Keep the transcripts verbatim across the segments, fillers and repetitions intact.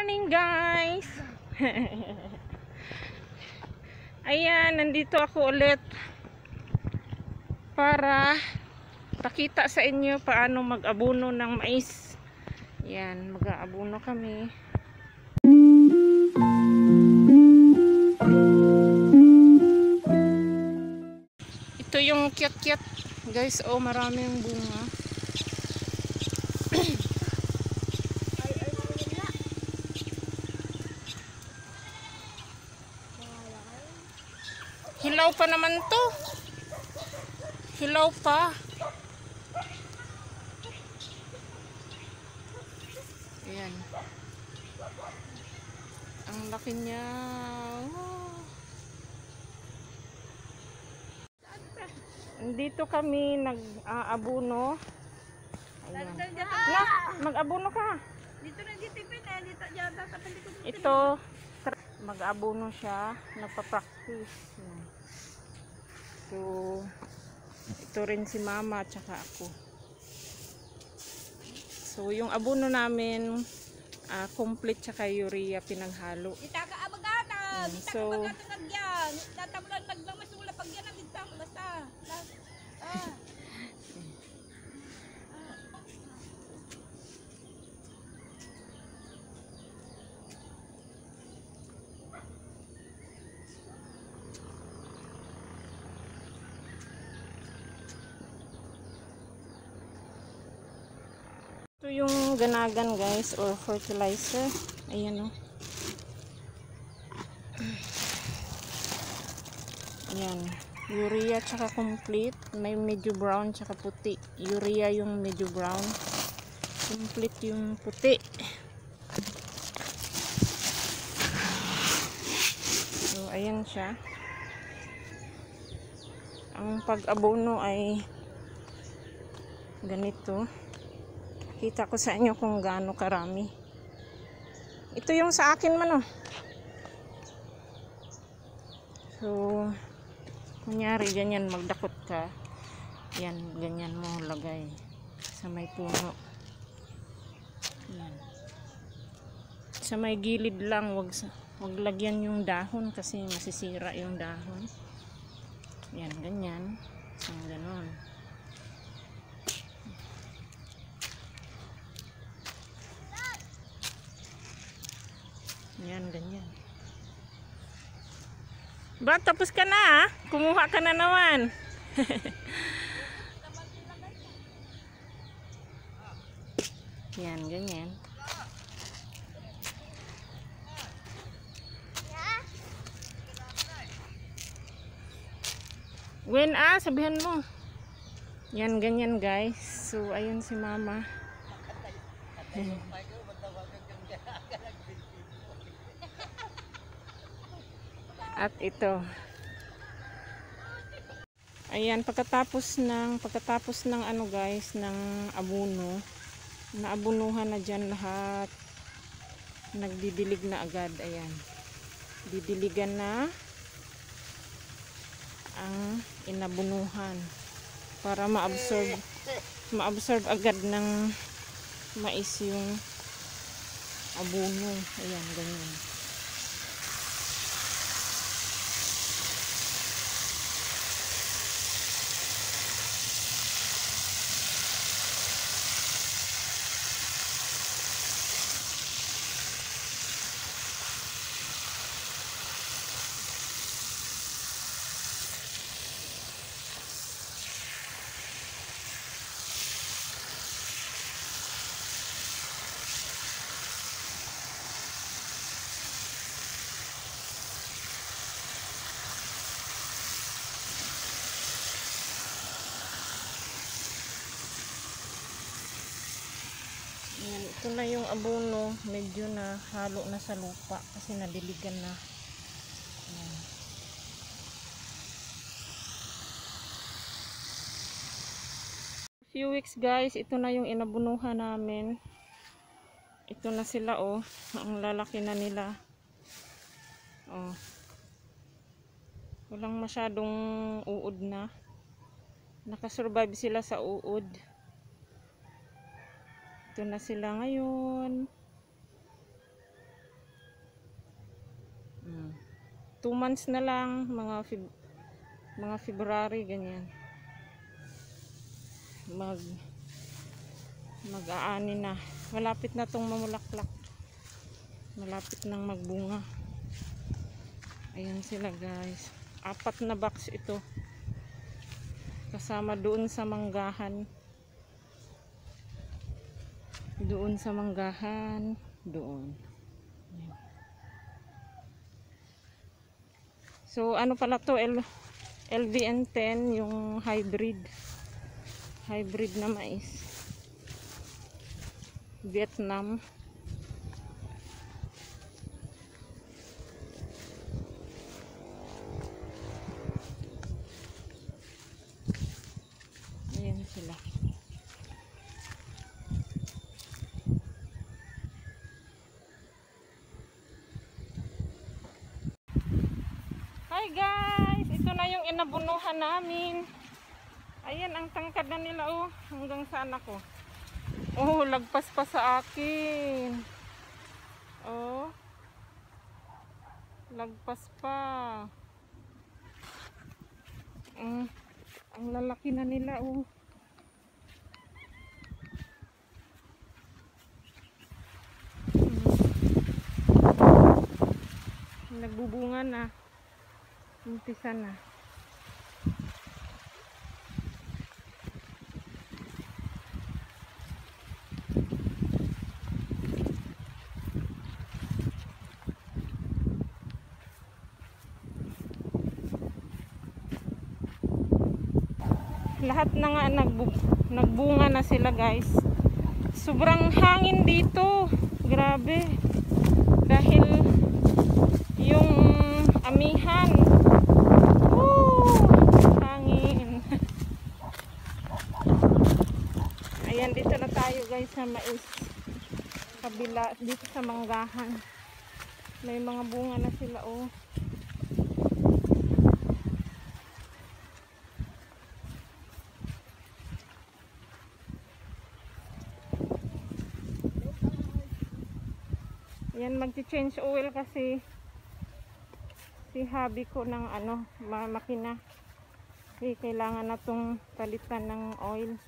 morning guys. Ayan, nandito ako ulit para pakita sa inyo paano mag-abono ng mais. Ayan, mag-aabono kami. Ito yung cute-cute guys. Oh, maraming bunga. Hilaw pa naman to. Hilaw pa. Ayan. Ang laki niya. Oh. Dito kami nag-aabono. Ayan. Na, mag-abono ka. Dito na dito pin, dito yata sa palikod. Ito, mag-abono siya, nagpa-practice. Ayan. So, ito rin si mama at saka ako. So, yung abono namin, uh, complete tsaka urea pinaghalo. Ita ka abagana, ita So, ka abagana nagyan. Tatamulan nagmamasula pag yan ang dito basta. Ah. Ito yung ganagan guys, or fertilizer. Ayan o. Ayan. Urea tsaka complete. May medyo brown tsaka puti. Urea yung medyo brown. Complete yung puti. So, ayan siya. Ang pag-abono ay ganito. Kita ko sa inyo kung gaano karami. Ito yung sa akin man oh. So, kunyari ganyan magdakot ka. Yan, ganyan mo lagay sa may puno. Yan. Sa may gilid lang, wag, wag lagyan yung dahon kasi masisira yung dahon. Yan, ganyan. So, ganon. Yan, ganyan. Ba, tapos ka na ah. Kumuha ka na naman. Yan, ganyan. When ah, sabihan mo. Yan, ganyan guys. So, ayun si mama. At ito. Ayan, pagkatapos ng pagkatapos ng ano guys, ng abono, naabunuhan na diyan lahat. Nagdidilig na agad, ayan. Didiligan na ang inabunuhan para maabsorb maabsorb agad ng mais yung abono. Ayan, ganyan. Ayan, ito na yung abono, medyo na halo na sa lupa kasi nadiligan na. Ayan. Few weeks guys, ito na yung inabunuhan namin. Ito na sila oh, ang lalaki na nila. Oh. Walang masyadong uod na. Nakasurvive sila sa uod. Ito na sila ngayon. two months na lang, mga Feb mga February ganyan. Mag mag-aani na. Malapit na tong mamulaklak. Malapit nang magbunga. Ayan sila guys. Apat na box ito. Kasama doon sa manggahan. Doon sa manggahan. Doon. Ayan. So ano pala to? L V N ten yung hybrid. Hybrid na mais. Vietnam. Ayan sila. Hi guys! Ito na yung inabunuhan namin. Ayan ang tangkad na nila oh. Hanggang saan ako? Oh, lagpas pa sa akin. Oh. Lagpas pa. Mm, ang lalaki na nila oh. Hmm. Nagbubunga na. Umpisa na. Lahat na nga nagbu nagbunga na sila guys. Sobrang hangin dito. Grabe. Dahil yung amihan. Woo! Hangin. Ayan, dito na tayo guys sa mais. Kabila, dito sa manggahan. May mga bunga na sila oh. Yan, magti-change oil kasi si hubby ko ng ano, makina. Kasi kailangan na tong palitan ng oil.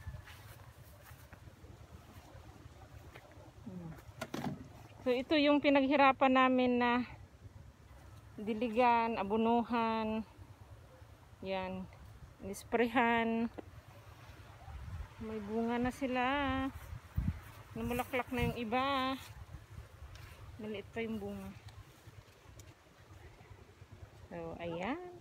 So ito yung pinaghirapan namin na diligan, abunuhan. Yan, nisprehan. May bunga na sila. Namulaklak na yung iba. Maliit pa yung bunga. So, ayan.